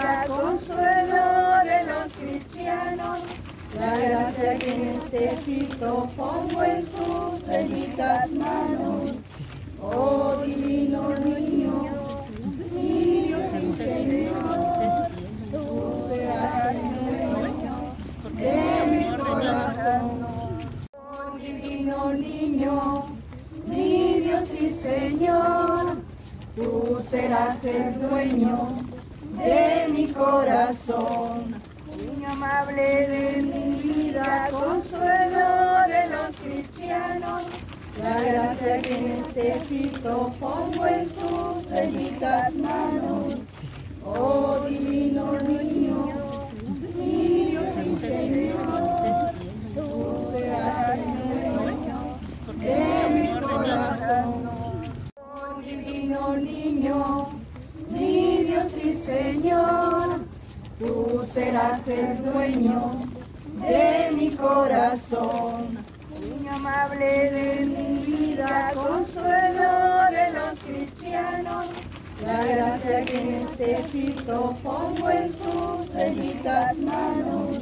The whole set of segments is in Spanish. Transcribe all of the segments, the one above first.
vida, consuelo de los cristianos. La gracia que necesito pongo en tus benditas manos. Oh divino niño, mi Dios y Señor, tú serás el dueño de mi corazón. Oh divino niño, mi Dios y Señor, tú serás el dueño de mi corazón. Niño amable de mi vida, consuelo de los cristianos. La gracia que necesito pongo en tus benditas manos. Oh divino niño, mi Dios y Señor, tú serás el dueño de mi corazón. Oh divino niño, mi Dios y Señor, tú serás el dueño de mi corazón. Niño amable de mi vida, consuelo de los cristianos. La gracia que necesito pongo en tus benditas manos.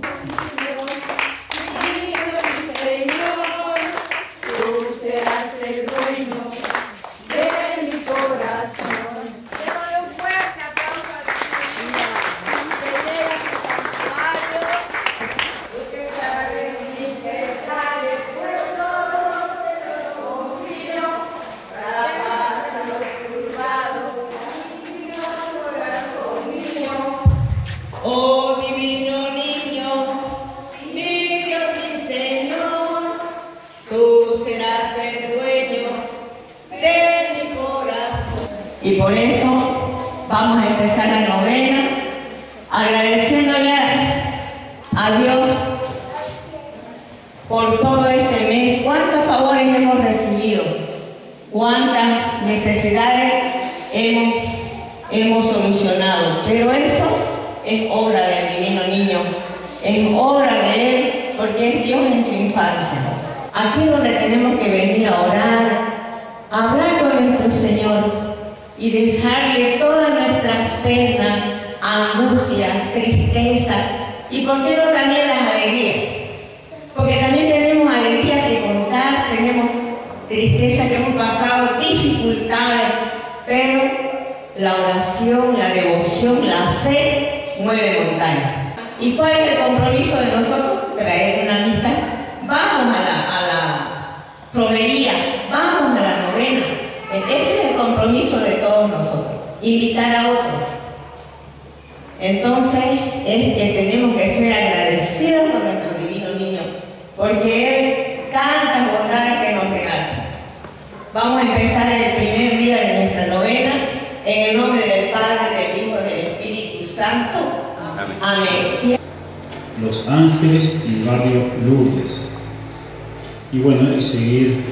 Mi Dios y Señor, tú serás el dueño de mi corazón. Démosle un fuerte aplauso a la Porque sabes mi pesar de pueblo, te lo confío, para paz a los turbados, niño, corazón mío. Oh divino niño, mi Dios y Señor, tú serás el dueño de mi corazón. Y por eso vamos a empezar la novena agradeciéndole a Dios por todo este mes, cuántos favores hemos recibido, cuántas necesidades hemos solucionado. Pero eso es obra del divino niño, es obra de Él, porque es Dios en su infancia. Aquí es donde tenemos que venir a orar, a hablar con nuestro Señor y dejarle todas nuestras penas, angustias, tristeza y por qué no también las alegrías. Porque también tenemos alegrías que contar, tenemos tristeza que hemos pasado, dificultades, pero la oración, la devoción, la fe mueve montañas. ¿Y cuál es el compromiso de nosotros? Traer una amistad. Vamos a la romería, vamos a la novena. Ese es el compromiso de todos nosotros, invitar a otros. Entonces es que tenemos que ser agradecidos con nuestro divino niño, porque Él tantas bondades que nos regala. Vamos a empezar el primer día de nuestra novena en el nombre del Padre, del Hijo y del Espíritu Santo. Amén. Los Ángeles y el barrio Lourdes. Y bueno, y seguir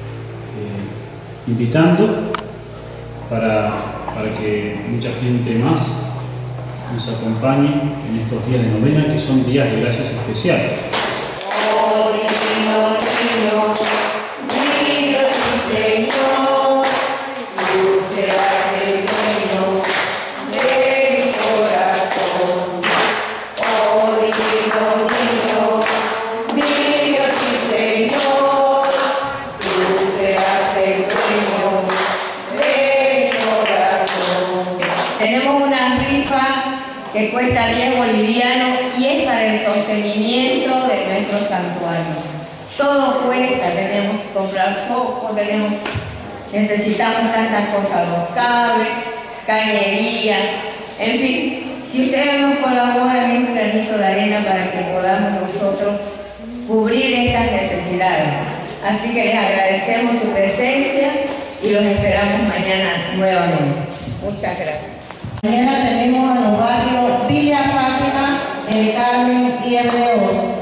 invitando para que mucha gente más nos acompañe en estos días de novena, que son días de gracias especiales. Oh divino niño, mi Dios y Señor, tú serás el dueño de mi corazón. Oh divino niño, mi Dios y Señor, tú serás el dueño de mi corazón. Tenemos una rifa que cuesta 10 bolivianos y es para el sostenimiento de nuestro santuario. Todo cuesta, tenemos que comprar foco, necesitamos tantas cosas, los cables, cañería, en fin. Si ustedes nos colaboran en un granito de arena para que podamos nosotros cubrir estas necesidades. Así que les agradecemos su presencia y los esperamos mañana nuevamente. Muchas gracias. Mañana tenemos a los barrios Villa Fátima, El Carmen y Hebreos.